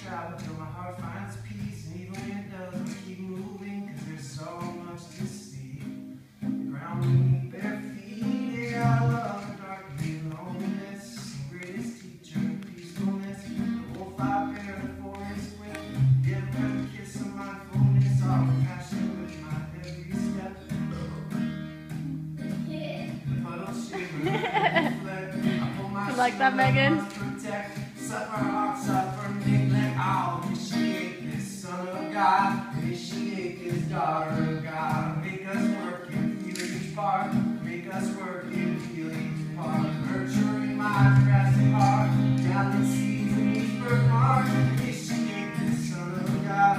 travel till my heart finds peace. And even when it doesn't, keep moving, cause there's so much to see. The ground beneath bare feet, yeah, I love the dark and loneliness. The greatest teacher, peacefulness. The wolf I bear, the forest wind. Give her a kiss of mindfulness. All the passion with my every step. The puddle shivers, you like that, Megan? Suffer heart, suffer neglect. I'll initiate this son of God, initiate this daughter of God. Make us work and feel each part, make us work and feel each part. Nurturing my grassy heart, down the seas and each bird heart. Initiate this son of God,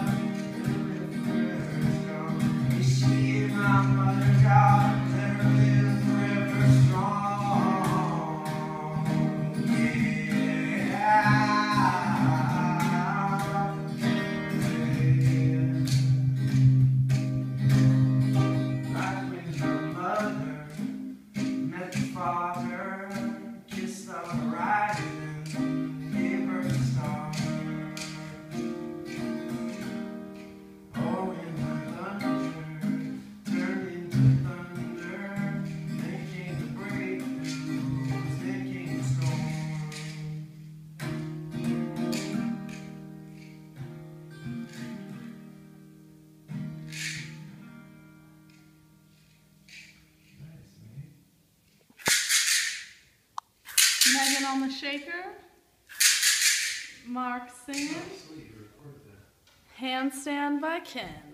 initiate my mother God, let her live forever strong. Megan on the shaker, Mark singing, handstand by Ken.